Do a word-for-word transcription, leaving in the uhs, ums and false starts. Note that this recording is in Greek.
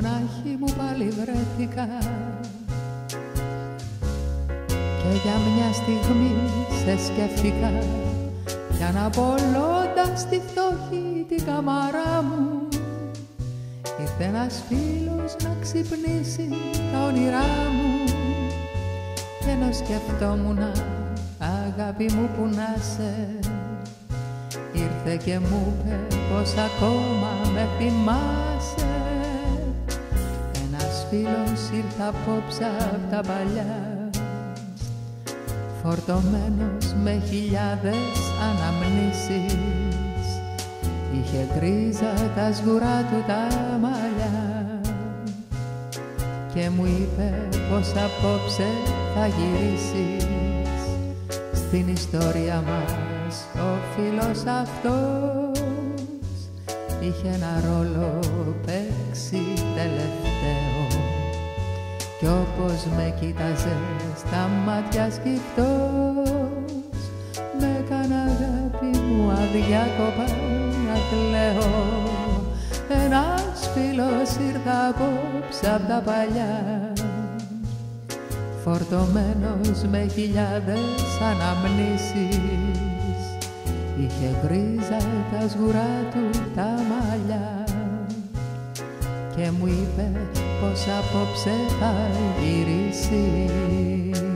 μονάχη μου πάλι βρέθηκα και για μια στιγμή σε σκέφτηκα κι αναπολώντας τη φτώχη την καμαρά μου ήρθε ένας φίλος να ξυπνήσει τα όνειρά μου και ενώ σκεφτόμουνα αγάπη μου που να σε ήρθε και μου είπε πως ακόμα με θυμάσαι. Ένας φίλος ήρθε απόψε απ' τα παλιά φορτωμένος με χιλιάδες αναμνήσεις είχε γκρίζα τα σγουρά του τα μαλλιά και μου είπε πως απόψε θα γυρίσεις στην ιστορία μας. Ο φίλος αυτός είχε ένα ρόλο παίξει τελευταίο κι όπως με κοίταζε στα μάτια σκυφτός με έκανε αγάπη μου αδιάκοπα να κλαίω. Ένας φίλος ήρθε απόψε απ' τα παλιά φορτωμένος με χιλιάδες αναμνήσεις είχε γκρίζα τα σγουρά του τα μαλλιά και μου είπε πως απόψε θα γυρίσει.